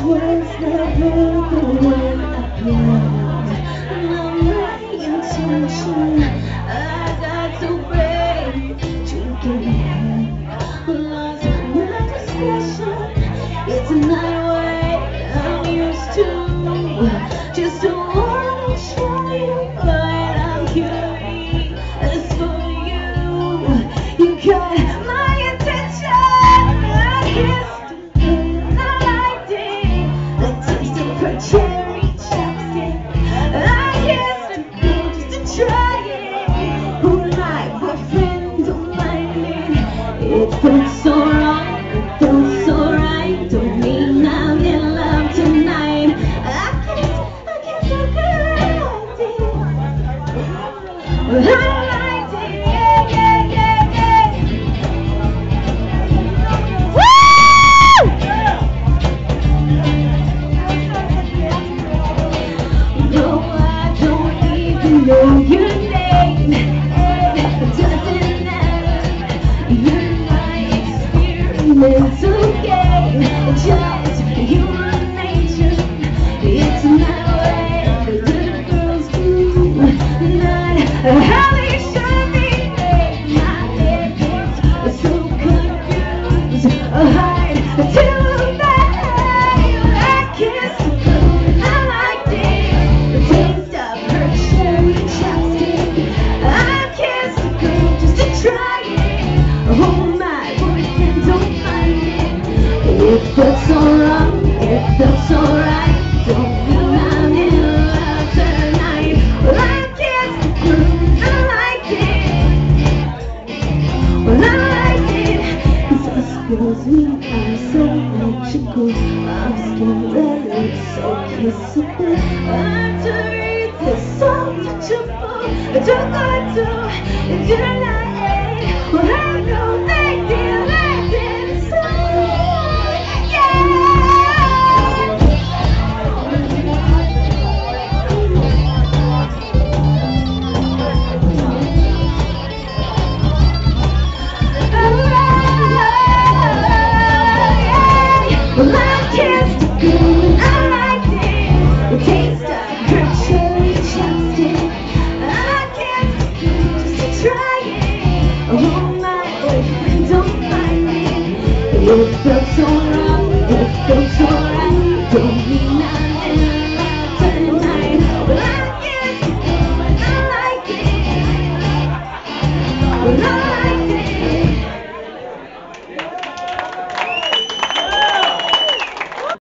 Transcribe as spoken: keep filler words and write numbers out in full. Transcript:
words never the way I planned. Not my intention. I got so brave, drinking, lost my discretion. It's not what I'm used to. Just don't wanna show you what I'm curious as for you. You got my attention. I kissed and I liked it. The taste of her cherry chapstick. I kissed a girl just to try it. Who my boyfriend don't mind it. It felt so wrong, it felt so right. Don't mean I'm in love tonight. I guess, I guess I could liked it. I liked it, yeah, yeah, yeah, yeah. Woo! No, I don't even know your name. It doesn't matter. You're my experimental game. Just human nature. It's not what little girls do. Not how they should be made. My head gets so confused. I hide till that I kissed a girl and I liked it. The taste of her cherry chapstick. I kissed a girl just to try it. Oh, my boyfriend don't mind it. It felt so wrong, it felt so right. Don't mean I'm in love tonight. Well, I kissed a girl and I liked it. Well, I liked it. Cause us girls, we are so magical. I'm skin that looks so kissable. I'm to read this so touchable. I don't go to, you're not it. Well, I know they feel like this. So, yeah. Well, I kissed a girl and I liked it. The taste of her cherry chapstick. I kissed a girl just to try it. Oh, my boyfriend don't mind it. It felt so